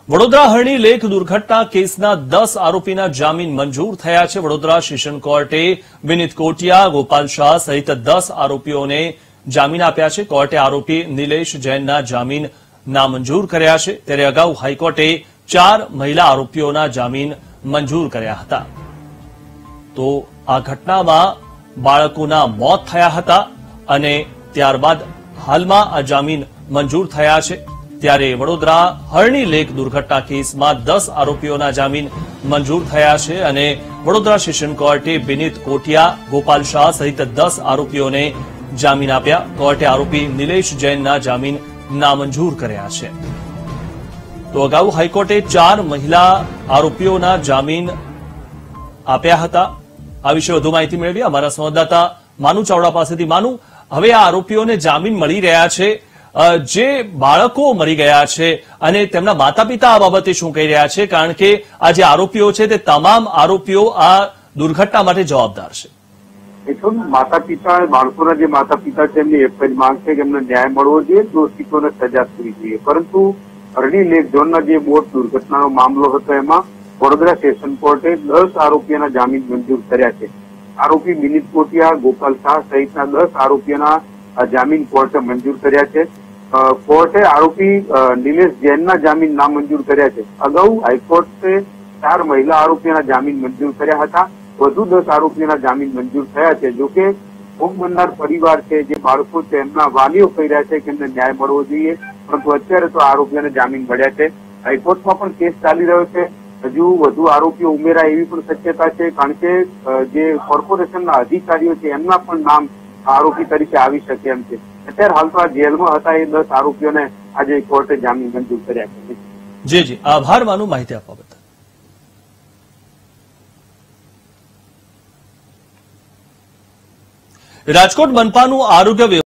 વડોદરા હરણી lake દુર્ઘટના કેસના 10 આરોપીના જામીન મંજૂર થયા છે। વડોદરા સેશન કોર્ટે વિનીત કોટિયા, ગોપાલ શાહ સહિત 10 આરોપીઓને જામીન આપ્યા છે। કોર્ટે આરોપી નિલેશ જૈનના જામીન નામંજૂર કર્યા છે, ત્યારે અગાઉ હાઈકોર્ટે 4 મહિલા આરોપીઓના જામીન મંજૂર કર્યા હતા। તો આ ઘટનામાં બાળકોના મોત થયા હતા અને ત્યારબાદ હાલમાં આ જામીન મંજૂર થયા છે। ત્યારે વડોદરા હરણી લેક દુર્ઘટના કેસમાં 10 આરોપીઓના જામીન મંજૂર થયા છે અને વડોદરા સેશન કોર્ટે વિનીત કોટિયા, ગોપાલ શાહ સહિત 10 આરોપીઓને જામીન આપ્યા। કોર્ટે આરોપી નિલેશ જૈનના જામીન નામંજૂર કર્યા છે। તો અગાઉ હાઈકોર્ટે 4 મહિલા આરોપીઓના જામીન આપ્યા હતા। આ વિશે વધુ માહિતી મેળવી અમારા સંવાદદાતા માનુ ચાવડા પાસેથી। માનુ, હવે આ આરોપીઓને જામીન મળી રહ્યા છે, જે બાળકો મરી ગયા છે અને તેમના માતા પિતા આ બાબતે શું કહી રહ્યા છે? કારણ કે આ જે આરોપીઓ છે તે તમામ આરોપીઓ આ દુર્ઘટના માટે જવાબદાર છે। માતા પિતા, બાળકોના જે માતા પિતા છે એમની એક જ માંગ છે કે એમને ન્યાય મળવો જોઈએ, દોષિતોને સજા થવી જોઈએ। પરંતુ હરણી લેક ઝોનના જે બોટ દુર્ઘટનાનો મામલો હતો એમાં વડોદરા સેશન કોર્ટે 10 આરોપીઓના જામીન મંજૂર કર્યા છે। આરોપી વિનીત કોટિયા, ગોપાલ શાહ સહિતના 10 આરોપીઓના જામીન કોર્ટે મંજૂર કર્યા છે। કોર્ટે આરોપી નિલેશ જૈનના જામીન નામંજૂર કર્યા છે। અગાઉ હાઈકોર્ટે 4 મહિલા આરોપીઓના જામીન મંજૂર કર્યા હતા, વધુ 10 આરોપીઓના જામીન મંજૂર થયા છે। જોકે ભોગ બનનાર પરિવાર છે, જે બાળકો છે, એમના વાલીઓ કહી રહ્યા છે કે એમને ન્યાય મળવો જોઈએ, પરંતુ અત્યારે તો આરોપીઓને જામીન મળ્યા છે। હાઈકોર્ટમાં પણ કેસ ચાલી રહ્યો છે, હજુ વધુ આરોપીઓ ઉમેરાય એવી પણ શક્યતા છે, કારણ કે જે કોર્પોરેશનના અધિકારીઓ છે એમના પણ નામ આરોપી તરીકે આવી શકે એમ છે। અત્યારે હાલ તો આ જેલમાં હતા એ 10 આરોપીઓને આજે કોર્ટે જામીન મંજૂર કર્યા છે। જી, આભાર માનું માહિતી આપવા બદલ। રાજકોટ મનપાનું આરોગ્ય